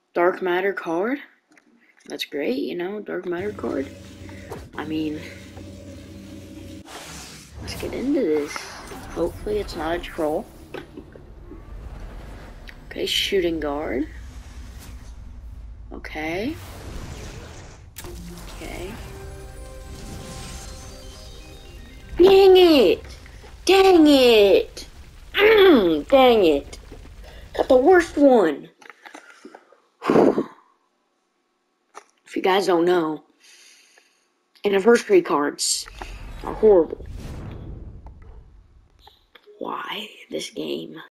Dark matter card. That's great, you know, dark matter card. I mean, let's get into this. Hopefully it's not a troll. Okay, shooting guard. Okay. Okay. Dang it! Dang it! Dang it! Got the worst one! If you guys don't know, anniversary cards are horrible. Why this game?